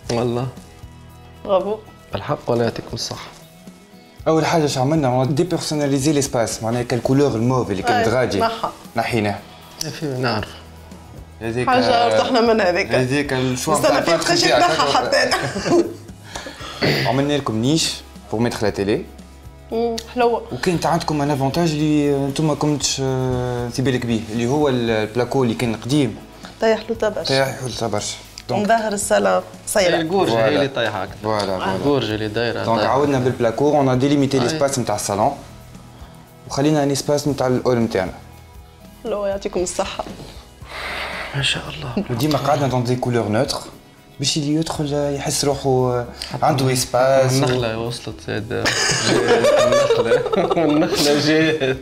والله برافو. بالحق ولا يعطيكم الصحة. اول حاجه شو عملنا ديبيرسوناليزي ليسباس، معناها كالكولور الموف اللي كانت غادي نحيناه. في نعرف هذيك حاجه ارتحنا منها هذيك الشوا نتاع الباتخ بقاش يتنحى حتى انا. عملنا لكم نيش بور ميتر لا تيلي. حلوه. وكانت عندكم ان افونتاج اللي انتم ما كنتش في بالك بيه، اللي هو البلاكو اللي كان قديم طايح له تبرش. طايح له برشا. مظهر الصاله صايره. الجورجه هي اللي طايحه اكثر. فوالا الجورجه اللي دايره. دونك عاودنا بالبلاكو اون ديليميتي ليسباس نتاع الصالون وخلينا ان اسباس نتاع الاول نتاعنا. حلوه يعطيكم الصحه. ما شاء الله. وديما قعدنا دون دي كولور نوتر باش اللي يدخل يحس روحه عنده اسباس. النخله وصلت زاد. النخله جات.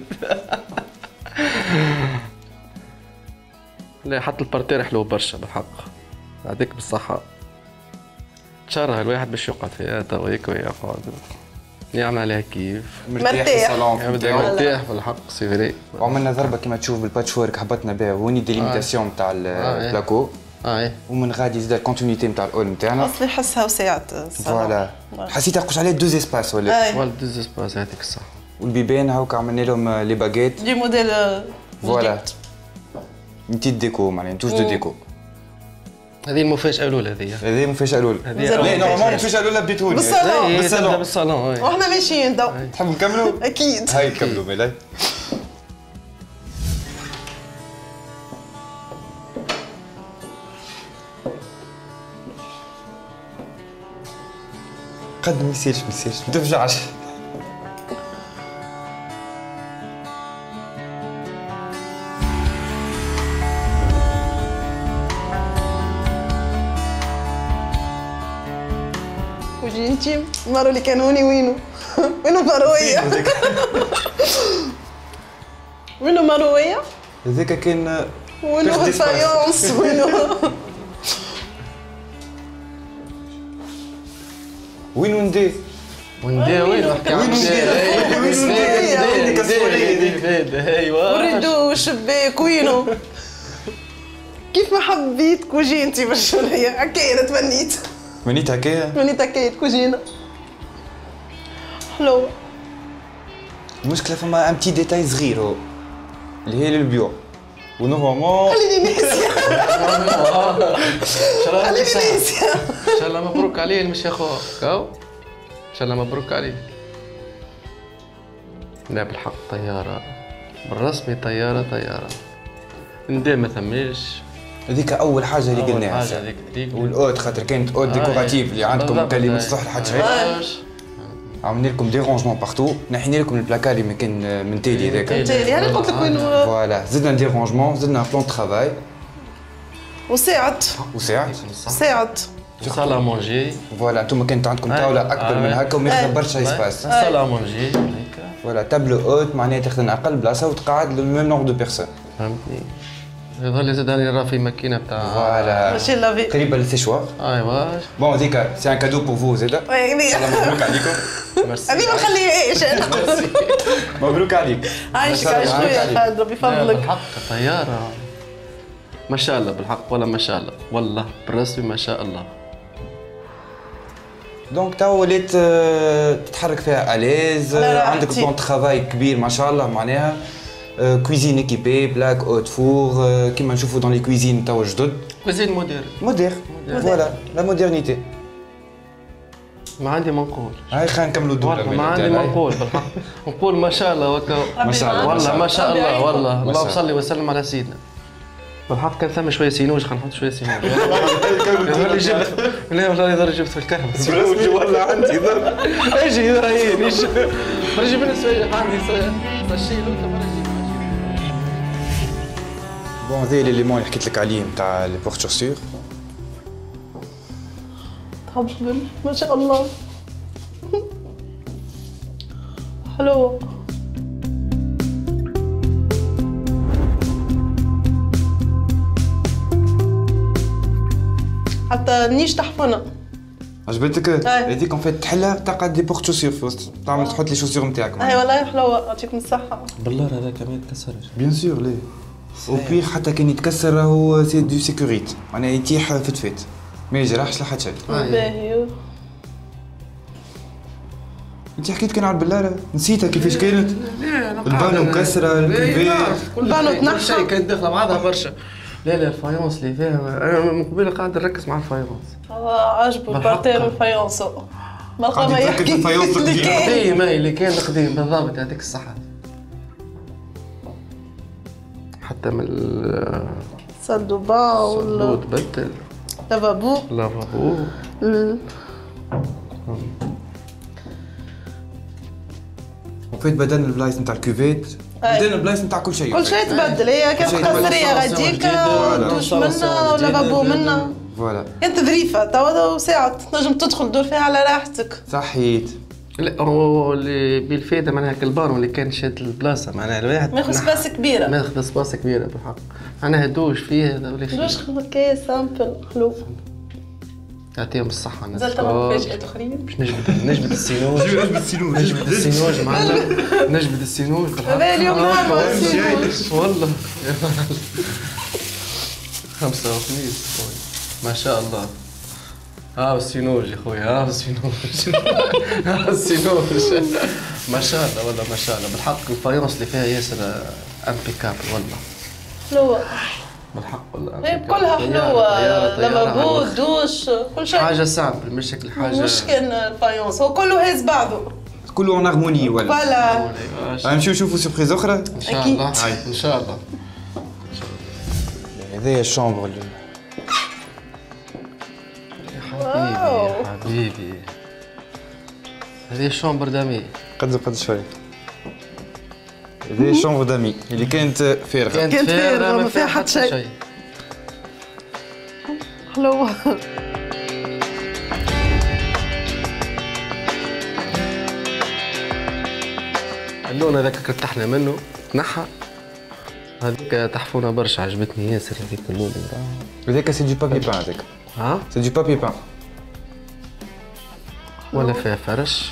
لا حتى البارتير حلو برشا بالحق. يعطيك بالصحة. تشرح الواحد باش يقعد فيها توا هيك ويقعد يعمل عليها كيف. مرتاح في الصالون. مرتاح بالحق سي فري. وعملنا ضربه كما تشوف بالباتش وورك هبطنا بها هوني ديليميتاسيون نتاع البلاكو. ومن غادي زاد الكونتينيتي نتاع الاول نتاعنا. اصلي حسها وسعت. فوالا حسيت قوش عليه دوز اسباس ولا؟ ولا دوز اسباس يعطيك الصحة. والبيبان هاوك عملنا لهم لي باغيت. دي موديل فوالا. نتيت ديكو معناها توش دو ديكو. هذه المفاجأة الأولى هذه المفاجأة الأولى. لا نورمالمون المفاجأة الأولى بديتوني. بالصالون. بالصالون. واحنا ماشيين تو. تحبوا نكملوا؟ أكيد. هاي نكملوا مالاي. قد ما يصيرش ما تفجعش. وجينتي المرة اللي كانوني وينو مروية. وينو مروية؟ هذاك كان وينو فايونس وين وندي؟ وندي وين نحكي عن ايوا وريدو والشباك وينو. كيف ما حبيت كوجينتي بالشرية هكايا انا تمنيت. تمنيت هكايا؟ تمنيت هكايا كوجينة حلوة. المشكلة فما ان بتي ديتاي صغير هو اللي هي للبيو ونورمالمون خليني ناسية. خليني ناسية. ان شاء الله مبروك عليه مش يا خويا كاو. ان شاء الله مبروك عليه. لا بالحق طيارة بالرسمي طيارة ندير ما ثماش. هذيك أول حاجة اللي قلناها. والأوت خاطر كانت أوت ديكوراتيف اللي عندكم اللي ما تصلح لحد شيء. عملنا لكم دي رونجمون بارتو، نحينا لكم البلاكار اللي كان من تالي هذاك. من تالي أنا قلت لك وين. فوالا زدنا دي رونجمون زدنا بلان ترافاي. وساعت. صالة مونجي. فوالا انتم كانت عندكم طاولة أكبر من هكا وماخذة برشا اسباس. صالة مونجي. فوالا تابلو أوت معناها تاخذ أقل بلاصة وتقعد لو ميم نومبر دو بيرسون. فهمتني. يظل زاد راه في ماكينه بتاع فوالا ماشي لافي قريبه للسيشوار. ايوا بون هذيك سي ان كادو بور فو زاده. مبروك عليكم. ميرسي. هذه ما نخليهاش انا. مبروك عليك. عايشك عايش خويا خالد ربي يفضلك. بالحق طياره ما شاء الله بالحق ولا ما شاء الله والله بالرسمي ما شاء الله. دونك تو وليت تتحرك فيها اليز عندك بلان ترافاي كبير ما شاء الله معناها. كويزين ايكيبي بلاك اوت فور كيما نشوفوا دون لي كويزين توا جدد. كويزين مودير فوالا لا مودرنيتي. ما عندي ما نقول. هاي خلينا نكملوا الدولة. ما عندي ما نقول بالحق. نقول ما شاء الله وكا. ما شاء الله والله ما شاء الله والله اللهم صل وسلم على سيدنا. بالحق كان ثم شويه سينوج خلينا نحط شويه سينوج. والله جبت لا والله ضر جبت في الكهرباء سينوج ولا عندي ضر. اجي هاي رجي بالنسبه لي عندي الشيء بون هذا الليمون اللي حكيت لك عليه نتاع لي بورت شوسور. تهبل ما شاء الله. حلوة. حتى النيش تحفنا. عجبتك؟ هذيك فات تحلها تقعد دي بورت شوسور في وسط تعمل تحط لي شوسور نتاعك. اي والله حلوة يعطيكم الصحة. بالله هذاك ما يتكسرش. بيان سور ليه. وبي حتى كان يتكسر راهو سي دو سيكوريت معناها يتيح فتفات. ما يجرحش لحد شيء. باهي. انت حكيت كان على البلاره نسيتها كيفاش كانت؟ البانو مكسره الكوفير البانو تنحى شيء كانت داخله بعضها برشا. لا الفايونس اللي فيها انا من قبل قاعد نركز مع الفايونس. عجبو البارتير الفايونس. ما لقى ما يحكي الفايونس القديم اللي كان القديم بالضبط يعطيك الصحة. حتى من الصندوبان ولا تبدل لافابو وفيت بدلنا البلايص نتاع الكوفيت، بدلنا البلايص نتاع كل شيء. كل شيء تبدل. هي كانت قصرية غاديك دوش منا ولافابو منا. فوالا كانت ظريفة توا ساعة تنجم تدخل دور فيها على راحتك. صحيت. لا هو اللي بالفايدة معناها البانو اللي كان شاد البلاصة معناها الواحد ما ياخذ سباس كبيرة. ما ياخذ سباس كبيرة بالحق. معناها دوش فيه دوش هكايا سامبل حلو. يعطيهم الصحة. نزلت انا مفاجآت اخرين. باش نجبد السينوج. نجبد السينوج معلم. نجبد السينوج بالحق. هذا اليوم نعمل السينوج. والله 5 وخميس ما شاء الله. السينوج يا خويا السينوج. السينوج ما شاء الله والله ما شاء الله بالحق. الفايونس اللي فيها ياسر امبيكابل والله. حلوة بالحق والله. كلها حلوة. لافابو دوش كل شيء. حاجة صعبة مش شكل حاجة. مش كان الفايونس هو كله هاز بعضه. كله اون هارموني ولا. فوالا. نشوفوا سوربريز اخرى ان شاء الله. ان شاء الله. هذايا الشامبر يا حبيبي هذه الشامبر دامي. قد شوي. هذه الشامبر دامي اللي كانت فارغة. كانت فارغة ما فيها حتى شيء. حلوة. اللون هذاك ارتحنا منه تنحى. هذيك تحفونه برشا عجبتني ياسر هذيك اللون. هذاك سي دو بابي بان هذاك. سي دو بابي بان. ولا فيها فرش.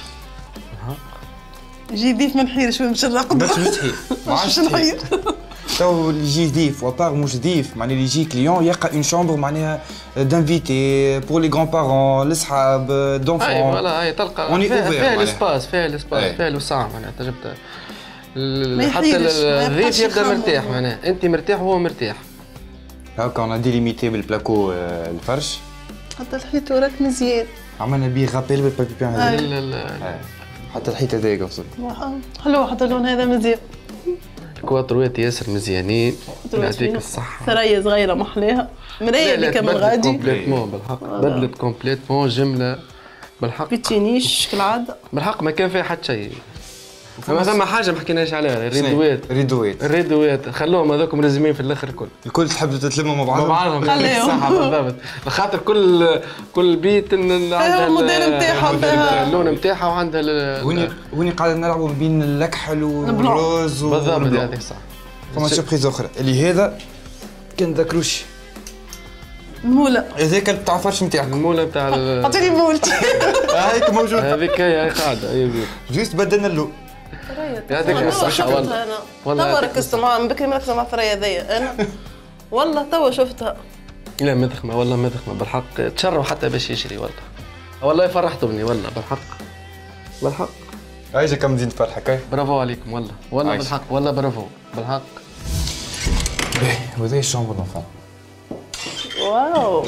يجي ضيف ما نحير شوي باش نرقد. باش تحير. ما عادش نحير. تو اللي يجي ضيف وبار مش ضيف معناها اللي يجي كليون يلقى اون شامبر معناها دانفيتي بور لي غران بارون الاصحاب دونفون. اي فوالا تلقى فيها الاسباس فيها الوسع معناها تجبت. حتى الضيف يبدا مرتاح معناها انت مرتاح وهو مرتاح. هاكا انا ديليميتي بالبلاكو الفرش. حتى الحيط وراك مزيان. عملنا بيه غابيل بالبابي بان هذا. لا حتى الحيط هذاك وصل. حلو حتى اللون هذا مزيان. الكواتروات ياسر مزيانين يعطيك الصحة. سرايا صغيرة محلاها. مراية اللي كان من غادي. كومبليتمون بالحق بدلت كومبليتمون جملة بالحق. بيتينيش كالعادة. بالحق ما كان فيها حتى شيء. ثم حاجة ما حكيناش عليها الريدوات خلوهم هذوك مرزمين في الاخر الكل تحبوا تتلموا مع بعضهم. خليهم صح بالضبط. خاطر كل بيت عندها الموديل نتاعها اللون نتاعها وعندها هوني قاعد نلعبوا بين الكحل والروز بالضبط هذيك صح. فما سوربريز اخرى اللي هذا كان ذاكروش المولة هذاك بتاع الفرش نتاعك. المولة بتاع عطيني مولتي. هايك موجود. هذيك هي قاعدة جوست بدلنا اللون. يعطيك الصحة والله. توا ركزت معاه من بكري مركزة مع الثريا ذيا أنا. والله توا شفتها. لا مدخمة والله مدخمة بالحق تشروا حتى باش يشري والله فرحتوني والله بالحق. عايشة كم زين تفرحك. برافو عليكم والله بالحق والله برافو بالحق. باهي وهذا الشامبر دونفون. واو.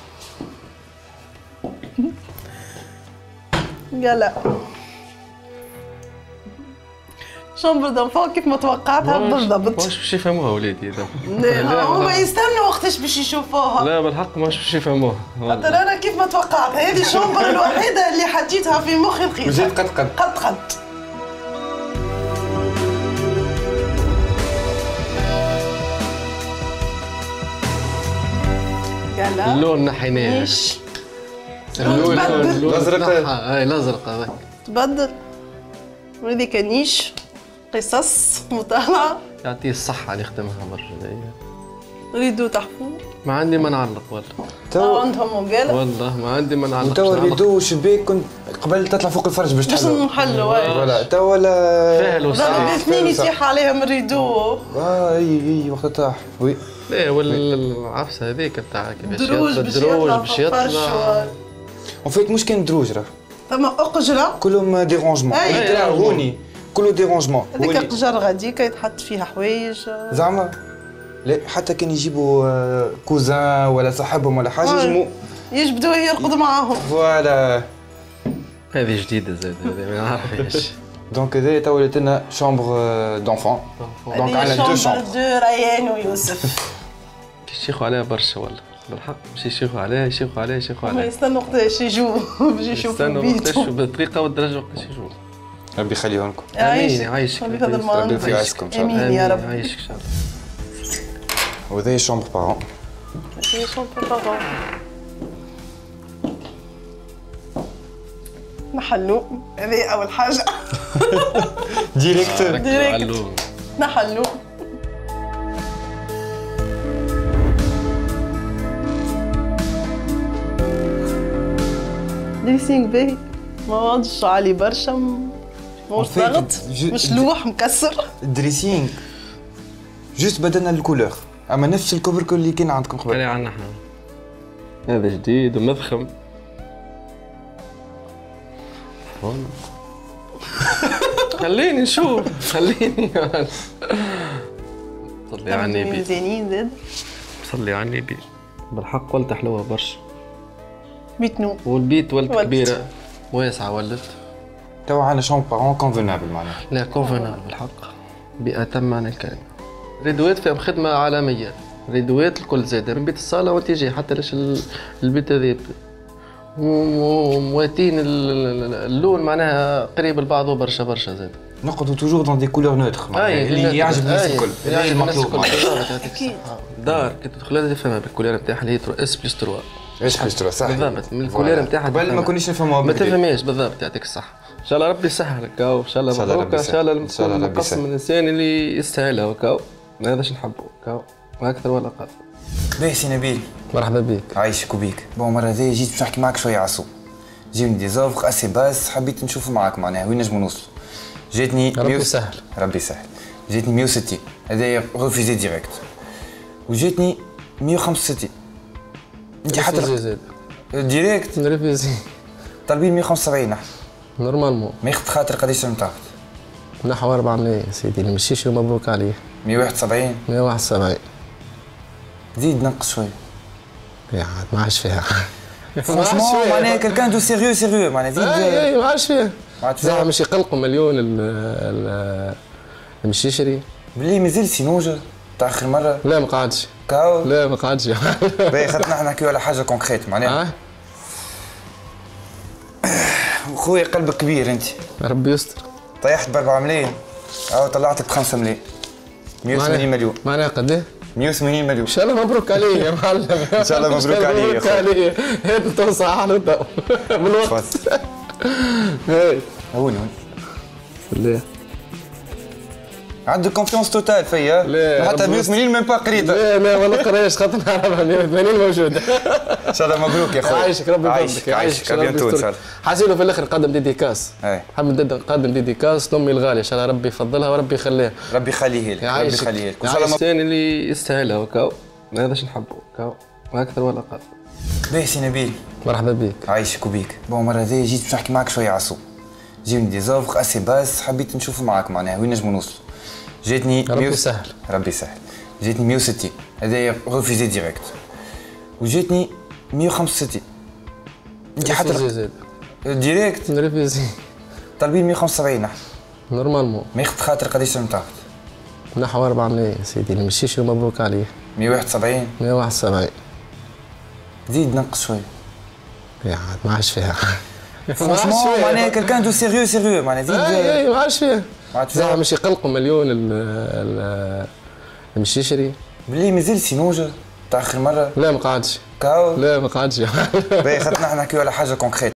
قال شامبر دونفون كيف ما توقعتها بالضبط. مش باش يفهموها ولادي هما يستنوا وقتاش باش يشوفوها. لا بالحق مش باش يفهموها. خاطر انا كيف ما توقعت هذه الشامبر الوحيدة اللي حطيتها في مخي رخيصة. وزيد قد قال اللون نحيناه. اللون الازرق. الازرق هذاك تبدل. وهذيك نيش قصص مطالعة. يعطيه الصحة اللي يخدمها برشا. ريدو تحفو. ما عندي ما نعلق والله. عندهم وقالة. والله ما عندي ما نعلق. توا الريدو والشباك كنت قبل تطلع فوق الفرش باش تحلو. باش نحلو ولا توا لا. فاهلوا صح. الاثنين يطيح عليهم الريدو. اي وقت طاح. وي. لا والعفسه هذيك نتاع كيفاش الدروج باش يطلع. وفيت مش كان دروج راه. ثم أقجرة كلهم ديرونجمون. هوني كله ديرونجمون. هذيك القجر غاديك يتحط فيها حوايج. زعما لا حتى كان يجيبوا كوزان ولا صاحبهم ولا حاجه يجبدوه يرقدوا معاهم. فوالا. هذه جديده زاد هذه ما نعرفهاش. دونك هذا تو ولات لنا شامبر دونفون. دونك عندنا دو شامبر. دو ريان ويوسف. يشيخوا عليها برشا والله بالحق باش يشيخوا عليها يشيخوا عليها يشيخوا عليها. ما يستنوا وقتاش يجوا باش يشوفوا بيتهم. يستنوا بالطريقه والدرجه وقتاش يجوا. ربي يخليهم لكم. يعيشك. ربي يفضل معانا. ربي يعيشكم ان شاء الله. امين يا رب. يعيشك ان شاء الله. وهذا هي شامبر بارون. هي شامبر بارون. نحلو هذه أول حاجة. ديريكت. نحلو. دريسينغ باهي ما عادش عالي برشا مش ضغط مشلوح مكسر. الدريسينغ جوست بدلنا الكولور اما نفس الكوبركل اللي كان عندكم قبل. اللي عندنا احنا هذا جديد ومضخم. خليني نشوف خليني صلي على النبي. زينين زاد. صلي على النبي بالحق ولت حلوه برشا. بيت نو والبيت ولت كبيره واسعه ولت. تو عندنا شامبر بارون كونفونابل معناها. لا كونفونابل بالحق بأتم معنى الكلمه. ريدوات فيهم خدمه عالميه. ريدوات الكل زاده من بيت الصاله وانت جاي حتى ليش البيت هذا مواتين اللون معناها قريب لبعضه برشا برشا زاد. نقعدوا توجور دون دي كولور نوتر اللي يعجب الناس الكل. يعجب الناس الكل. دار كي تدخل لها تفهمها بالكولور نتاعها اللي هي اس بلس 3. ايش بلس 3 صح. بالضبط من الكولور نتاعها قبل ما كناش نفهموها ما تفهمهاش بالضبط. يعطيك الصحة. ان شاء الله ربي يسهل هكاو ان شاء الله مبروك ان شاء الله المقسم من الانسان اللي يستاهلها هكاو. هذا اش نحبه هكاو ما اكثر ولا اقل. باهي سي نبيل مرحبا بك. عايشك وبيك. بون المره هذه جيت باش نحكي معاك شويه عصو. جيوني دي زوفر اسي باس حبيت نشوف معاك معناها وين نجمو نوصلوا. جاتني ربي يسهل. ربي يسهل. جاتني 160 هذايا ريفيزي ديريكت. وجاتني 165. انت حتى ديريكت ريفيزي طالبين 175 نحن. نورمالمون. ما ياخذ خاطر قداش نتاخذ؟ نحو 400 سيدي المشيشي ومبروك عليه. 171 171. زيد نقص شوي. يا ما عادش فيها. فرانشمون معناها كالكان دو سيريو معناها زيد. اي ما عادش فيها. زعما مش يقلقوا مليون المشيشري. بلي مازال سينوجا تاع اخر مره. لا ما قعدش. كاو لا ما قعدش. باهي خاطر نحن نحكيو على حاجه كونكريت معناها. خويا قلبك كبير انت. ربي يستر. طيحت ب 4 ملايين او طلعت لك ب 5 ملايين. 180 مليون. معناها قداه؟ 180 مليون. ان شاء الله مبروك عليه يا معلم. ان شاء الله مبروك عليه يا خويا. هات توصى على الضوء بالوقت. هاي هوني لا عندك كونفيونس توتال فيا. لا حتى 180 ميم با قريتها. لا ولا قريش خاطر نعرفها 180 موجوده. ان شاء الله مبروك يا خويا. عايشك ربي يبارك. عايشك بيانتو ان شاء الله. حاسينه في الاخر نقدم ديديكاس. حاب نقدم ديديكاس لامي الغاليه ان شاء الله ربي يفضلها وربي يخليها. ربي يخليه لك. ربي يخليه لك. ان شاء الله الانسان اللي يستاهلها هكاو. هذا اش نحبه هكاو ما اكثر ولا اقل. باهي سي نبيل مرحبا بك. عايشك وبيك. بون المره هذه جيت باش نحكي معاك شويه عصو. جيوني دي زوفر اسي باس حبيت نشوف معاك معناها وين نجمو نوصلوا. جاتني ربي يسهل. ربي يسهل. جاتني 160 هذايا ريفيزي ديريكت. وجاتني 165. انت حتى ديريكت ريفيزي طالبين 175 نحن. نورمالمون. ما ياخذ خاطر قداش نتاخذ؟ نحو 400 سيدي المشيشي ومبروك عليه. 171 171. زيد نقص شوي. يا ما عادش فيها. فرانشمون معناها كالكان دو سيريو معناها زيد. اي ما عادش فيها. زعما مش يقلقوا مليون المشيشري. بلي مازال سينوجا تاع اخر مره. لا ما قعدش. كاو لا ما قعدش. باهي خاطر نحن نحكيو على حاجه كونكريت.